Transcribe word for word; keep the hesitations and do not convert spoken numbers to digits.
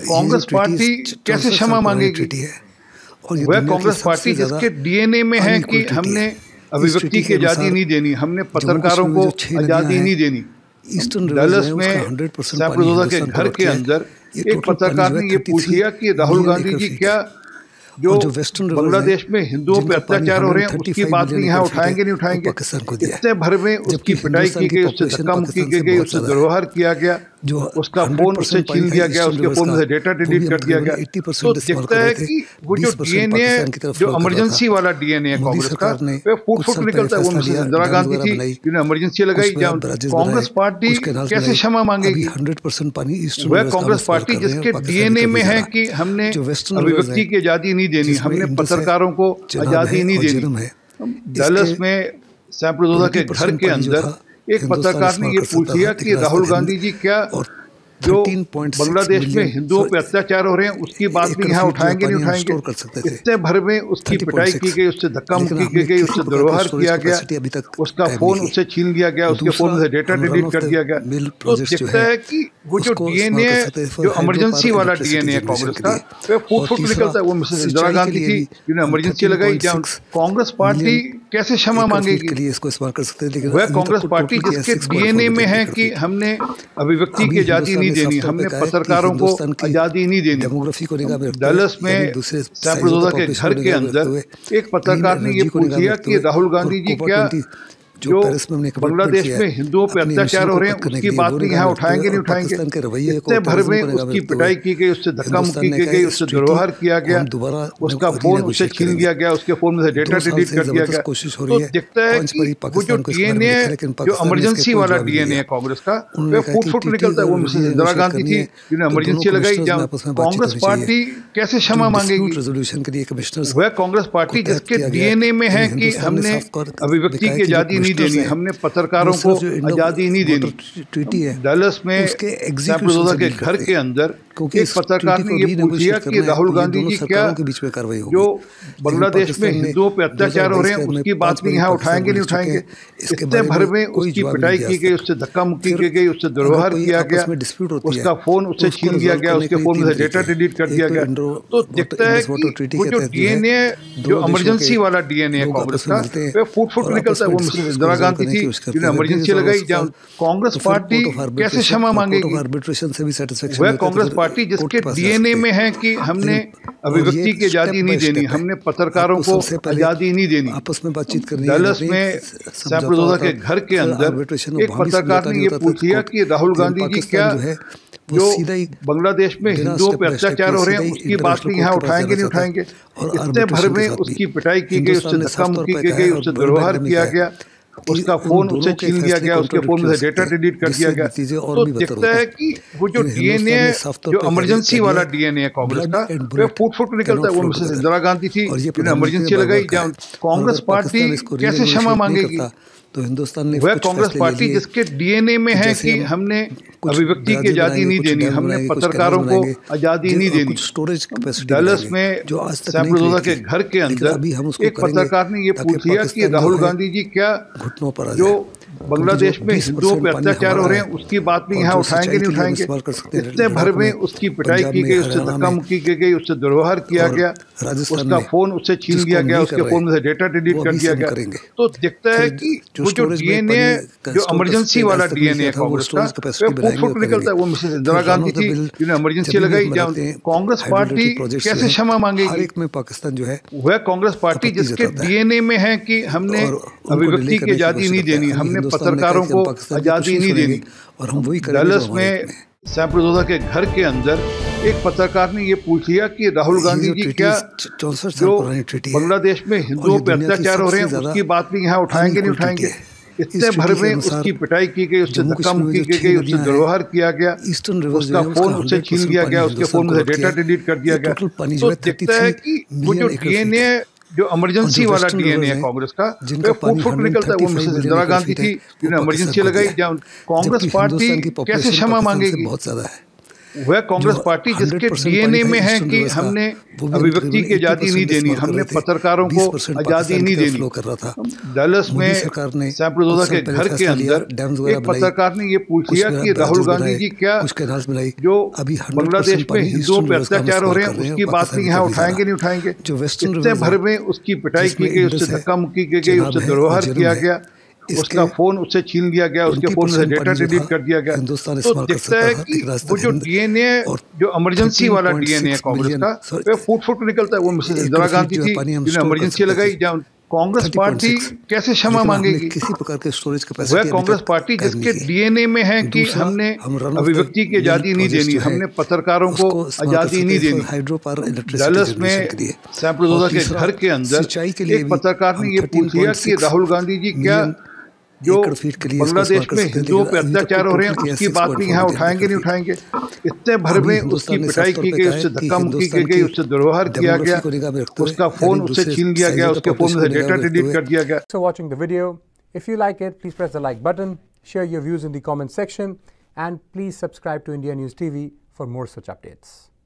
Congress party कैसे क्षमा मांगेगी? वह कांग्रेस पार्टी जिसके डीएनए में है कि हमने अभिव्यक्ति की आज़ादी नहीं देनी, हमने पत्रकारों को आज़ादी नहीं देनी। डलस में सैफुद्दौला के घर के अंदर एक पत्रकार ने ये पूछ लिया कि राहुल गांधी जी क्या जो बांग्लादेश में हिंदुओं पे अत्याचार हो रहे हैं उसकी बात भी यहाँ उठाएंगे नहीं उठाएंगे? इतने भर में उसकी पिटाई की गई, उससे धक्का मुक्की की गई, उससे दुर्व्यवहार किया गया, उसका फोन उससे छीन लिया गया, उसके फोन से डेटा डिलीट कर दिया गया। तो दिखता है कि वो जो डीएनए जो इमरजेंसी वाला डीएनए है कांग्रेस का, वो फूट फूट निकलता है। वो मिसेस इंदिरा गांधी थी जिन्होंने इमरजेंसी लगाई। कांग्रेस पार्टी कैसे क्षमा मांगेगी? वह कांग्रेस पार्टी जिसके डीएनए में है कि हमने अभिव्यक्ति की आजादी नहीं देनी, हमने पत्रकारों को आजादी नहीं देनी। डलस में सैफुद्दौला के घर के अंदर एक पत्रकार ने ये पूछ लिया कि राहुल गांधी जी क्या जो बांग्लादेश में हिंदुओं पे अत्याचार हो रहे हैं उसकी बात भी यहाँ उठाएंगे नहीं उठाएंगे? इतने भर में उसकी पिटाई की गई, उससे धक्का मुक्की की गई, उससे दुर्व्यवहार किया गया, उसका फोन उससे छीन लिया गया, उसके फोन से डेटा डिलीट कर दिया गया। तो दिखता है कि वो जो डीएनए जो इमरजेंसी वाला डीएनए है कांग्रेस का, वो फूट फूट निकलता है। वो मिसेस इंदिरा गांधी थी जिन्होंने इमरजेंसी लगाई। कांग्रेस पार्टी कैसे क्षमा मांगेगी? वह कांग्रेस पार्टी जिसके डीएनए में है कि हमने अभिव्यक्ति की आजादी नहीं देनी, हमने पत्रकारों को आजादी नहीं देनी। डलस में सैफुद्दौला के घर के अंदर एक पत्रकार ने ये पूछ लिया कि राहुल गांधी जी क्या जो बांग्लादेश में हिंदुओं पे अत्याचार हो रहे हैं उसकी बात भी यहाँ उठाएंगे नहीं उठाएंगे? इतने भर में उसकी पिटाई की गई, उससे धक्का मुक्की की गई, उससे दुर्व्यवहार किया गया, उसका फोन उससे छीन लिया गया, उसके फोन से डेटा डिलीट कर दिया गया। तो दिखता है कि वो जो डीएनए जो इमरजेंसी वाला डीएनए है कांग्रेस का, वो फूट फूट निकलता है। वो मिसेस इंदिरा गांधी थी जिन्होंने इमरजेंसी लगाई। कांग्रेस पार्टी कैसे क्षमा मांगेगी? वह कांग्रेस पार्टी जिसके डीएनए में है कि हमने अभिव्यक्ति की आजादी नहीं देनी, हमने पत्रकारों को आजादी नहीं देनी। डलस में सैफुद्दौला के घर के अंदर एक पत्रकार ने ये पूछ लिया कि राहुल गांधी जी क्या जो बांग्लादेश में हिंदुओं पे अत्याचार हो रहे हैं उसकी बात भी यहाँ उठाएंगे नहीं उठाएंगे? इतने भर में उसकी पिटाई की गई, उससे धक्का मुक्की की गई, उससे दुर्व्यवहार किया गया, उसका फोन उससे छीन लिया गया, उसके फोन से डेटा डिलीट कर दिया गया। तो दिखता है कि वो जो डीएनए जो इमरजेंसी वाला डीएनए है कांग्रेस का, वो फूट फूट निकलता है। वो मिसेस इंदिरा गांधी थी जिन्होंने इमरजेंसी लगाई। कांग्रेस पार्टी कैसे क्षमा मांगेगी? वह कांग्रेस पार्टी जिसके डीएनए में है कि हमने अभिव्यक्ति की आजादी नहीं देनी, हमने पत्रकारों को आजादी नहीं देनी। आपस में बातचीत करनी। डलस में सैफुद्दौला के घर के अंदर एक पत्रकार ने ये पूछ लिया कि राहुल गांधी जी क्या जो बांग्लादेश में हिंदुओं पे अत्याचार हो रहे हैं उसकी बात भी यहाँ उठाएंगे नहीं उठाएंगे? इतने भर में उसकी पिटाई की गई, उससे धक्का मुक्की की गई, उससे दुर्व्यवहार किया गया, उसका फोन उससे छीन लिया गया, उसके फोन से डेटा डिलीट कर दिया गया। तो दिखता है कि वो जो डीएनए जो इमरजेंसी वाला डीएनए है कांग्रेस का, वो फूट फूट निकलता है। वो मिसेस इंदिरा गांधी थी जिन्होंने इमरजेंसी लगाई। कांग्रेस पार्टी कैसे क्षमा मांगेगी? तो हिंदुस्तान ने वह कांग्रेस पार्टी जिसके डीएनए में है कि हमने अभिव्यक्ति की आजादी नहीं देनी, हमने पत्रकारों को आजादी नहीं देनी। डलस में सैफुद्दौला के घर के अंदर एक पत्रकार ने ये पूछ लिया कि राहुल गांधी जी क्या जो बांग्लादेश में हिंदुओं पे अत्याचार हो रहे हैं उसकी बात भी यहाँ उठाएंगे नहीं उठाएंगे? इतने भर में उसकी पिटाई की गई, उससे धक्का मुक्की की गई, उससे दुर्व्यवहार किया गया, उसका फोन उससे छीन लिया गया, उसके फोन से डेटा डिलीट कर दिया गया। तो दिखता है कि वो जो डीएनए जो इमरजेंसी वाला डीएनए है कांग्रेस का, वो फूट फूट निकलता है। वो मिसेस इंदिरा गांधी थी जिन्होंने इमरजेंसी लगाई। कांग्रेस पार्टी कैसे क्षमा मांगेगी? पाकिस्तान जो है वह कांग्रेस पार्टी जिसके डीएनए में है कि हमने अभिव्यक्ति की आजादी नहीं देनी, हमने पत्रकारों को आजादी नहीं देनी। और हम वही डलस में सैफुद्दौला के घर के अंदर एक पत्रकार ने ये पूछ लिया कि राहुल गांधी जी क्या जो बांग्लादेश में हिंदुओं पे अत्याचार हो रहे हैं उसकी बात भी यहाँ उठाएंगे नहीं उठाएंगे? इतने भर में उसकी पिटाई की गई, उससे धक्का मुक्की की गई, उससे दुर्व्यवहार किया गया, उसका फोन उससे छीन लिया गया, उसके फोन से डेटा डिलीट कर दिया गया। तो दिखता है कि वो जो डीएनए जो इमरजेंसी वाला डीएनए है कांग्रेस का, वो फूट फूट निकलता है। वो मिसेस इंदिरा गांधी थी जिन्होंने इमरजेंसी लगाई। कांग्रेस पार्टी कैसे क्षमा मांगेगी? बहुत ज्यादा है। वह कांग्रेस पार्टी जिसके डीएनए में है कि हमने अभिव्यक्ति की आज़ादी नहीं देनी, हमने पत्रकारों को आज़ादी नहीं देनी। डलस में सैम पित्रोदा के घर के अंदर एक पत्रकार ने ये पूछ लिया कि राहुल गांधी जी क्या जो बांग्लादेश में हिंदुओं पर अत्याचार हो रहे हैं उसकी बात नहीं यहाँ उठाएंगे नहीं उठाएंगे। इतने भर में उसकी पिटाई की गई, उससे धक्का मुक्की की गई, उससे दुर्व्यवहार किया गया, उसका फोन उससे छीन लिया गया, उसके फोन से डेटा डिलीट कर दिया गया। तो दिखता है कि वो जो डीएनए जो इमरजेंसी वाला डीएनए है कांग्रेस का, वो फूट फूट निकलता है। वो मिसेस इंदिरा गांधी थी जिन्हें इमरजेंसी लगाई, जहाँ कांग्रेस पार्टी कैसे क्षमा मांगेगी? किसी प्रकार के स्टोरेज वह कांग्रेस पार्टी जिसके डीएनए में है कि हमने अभिव्यक्ति की आज़ादी नहीं देनी, हमने पत्रकारों को आज़ादी नहीं देनी। डलस में सैम पित्रोदा के घर के अंदर एक पत्रकार ने ये पूछ लिया कि राहुल गांधी जी क्या जो बांग्लादेश में हिंदुओं पर अत्याचार हो रहे हैं उसकी बात नहीं यहाँ उठाएंगे नहीं उठाएंगे। इतने भर में उसकी पिटाई की गई, उससे धक्का मुक्की की गई, उससे दुर्व्यवहार किया गया, उसका फोन उससे छीन लिया गया, उसके फोन से डेटा डिलीट कर दिया गया। So watching the video, if you like it, please press the like button, share your views in the comment section, and please subscribe to India News T V for more such updates.